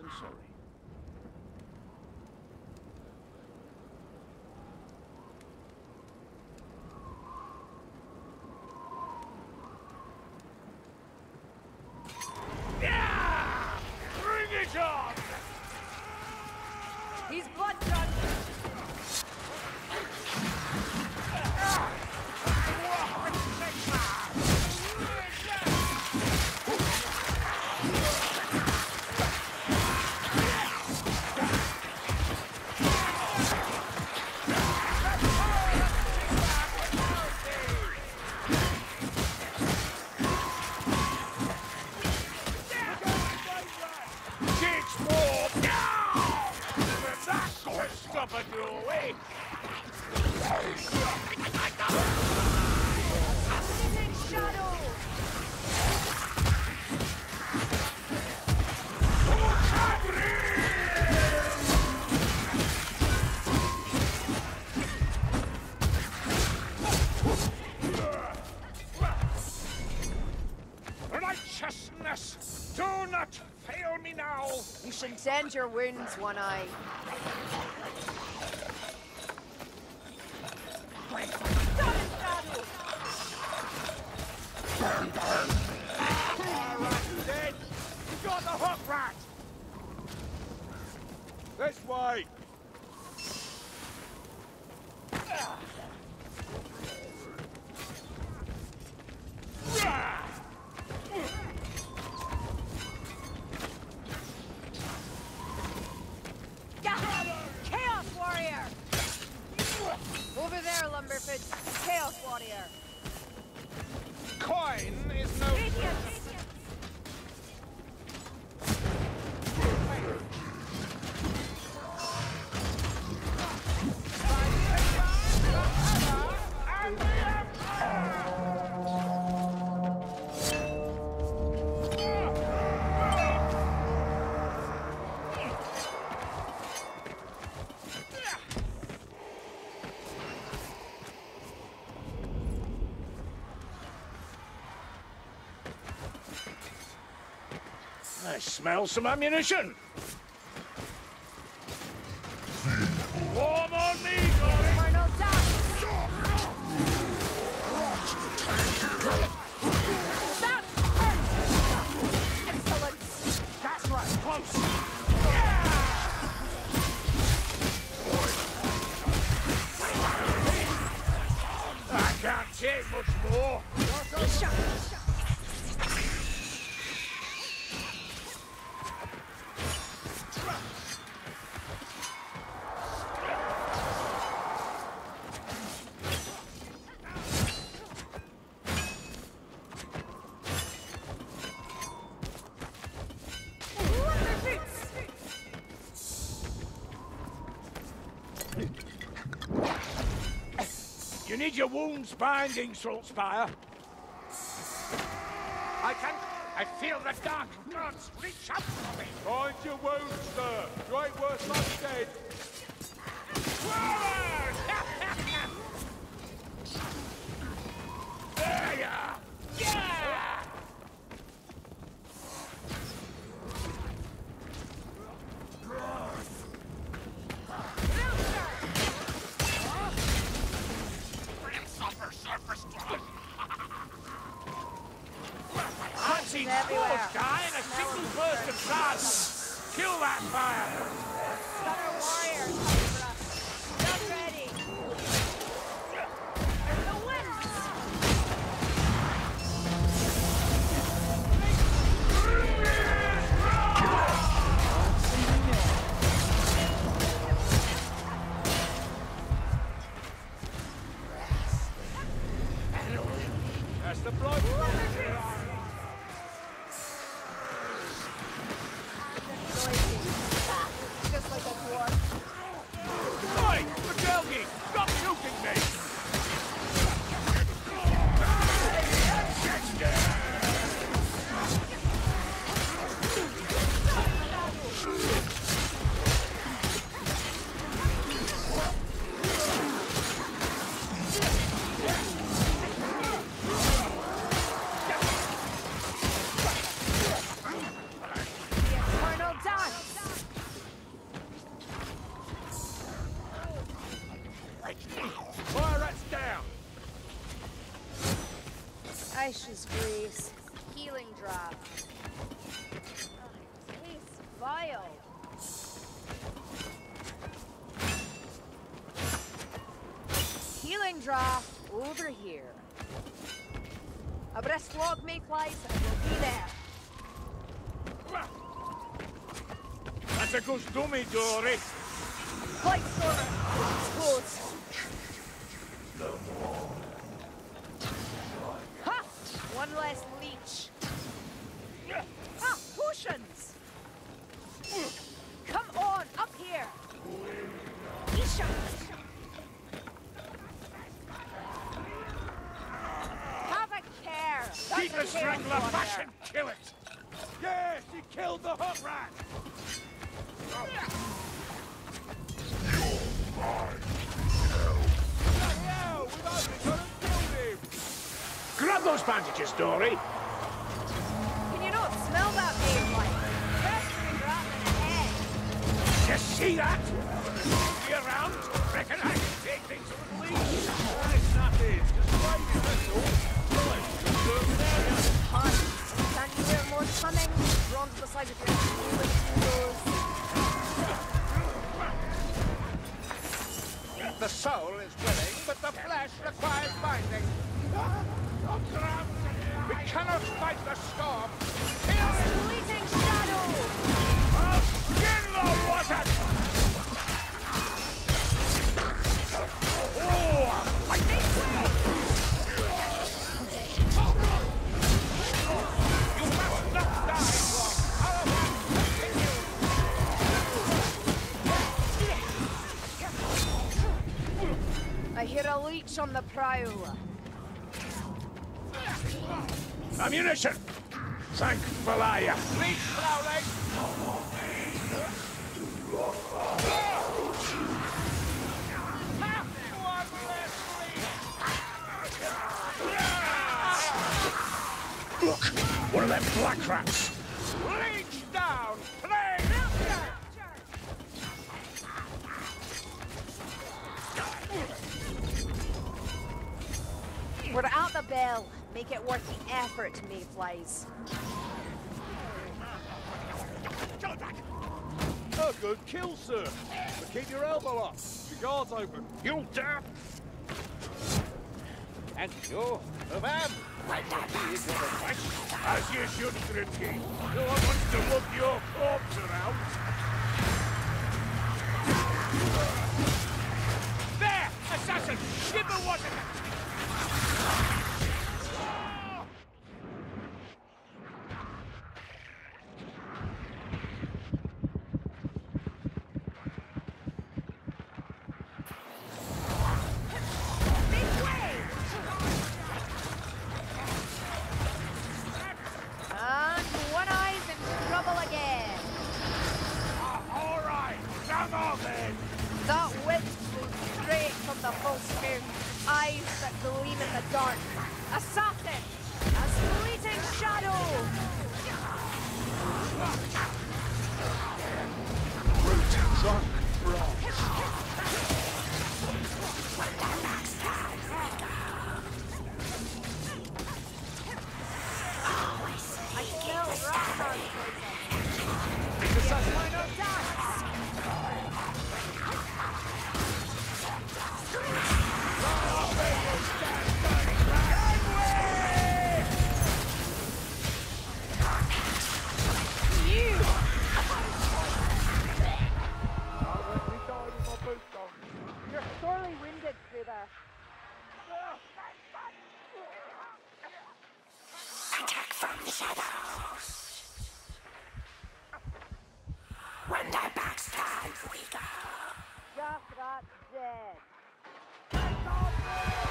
sorry. Yeah! Bring it on! He's blood drunk. Stop at your way! Living shadow. Righteousness! Do not fail me now! You should tend your wounds, One Eye. Alright, dead! You got the hook rat! This way! Chaos Warrior! Over there, Lumberfoot. Chaos Warrior. Coin is no... Radiance! I smell some ammunition! Warm on me, darling! Colonel Duck! That hurts! Excellent! That's right, close! I can't take much more! You need your wounds binding, Saltspire. I feel the dark gods reach out for me. Find your wounds, sir. You ain't worth much dead. Forward! There you are! Yeah! I've seen fours die in a single burst of sun. Kill that fire! Gunner Warrior coming for us. Not ready. The winds! That's the blood. Noisy. Just like a dwarf. Gracious grace. Healing drop. Oh, it tastes vile. Healing drop over here. A breast log make light and we'll be there. That's a good dummy, Dory. Light stormer. Close. Ha! One less leech. Ah, potions! Come on, up here! Isha! Have a care! That's Keep a the strangler tail back there. and kill it! Yes, he killed the hot rat! Hell, we've only got to kill him! Grab those bandages, Dory! Can you not smell that babe light? Festering rat in the head. You see that? Be around? Reckon I can take things a little easy? It's nothing, just waiting, that's all. Right, certain area. Hunt. Can you hear more coming? Run to the side of your healing tools. The soul is willing, but the flesh requires binding. We cannot fight the storm. Fleeting shadow! I'll skin the water! Oh, I think You must not die, Dwarf. Our work continues. I hear a leech on the prowl. ammunition! Thank Valaya! Leech prowling. Look! One of them black rats! Leech down. Plague. We're at the bell. Make it worth the effort, Mayflies. A good kill, sir. But keep your elbow up. Your guard's open. You dare! And you, ma'am. As you should, Grimke. No one wants to lug your corpse around. There! Assassin! Shiver wasn't it? And One Eye's in trouble again. All right, come on then. That whip flew straight from the false moon. Eyes that gleam in the dark. Assassin! A fleeting shadow! Root, trunk, branch. I smell Rockhar's poison. Assassin. Final dance! You! You're sorely wounded through there. Attack from the shadows. When the backstab we go. Just that dead.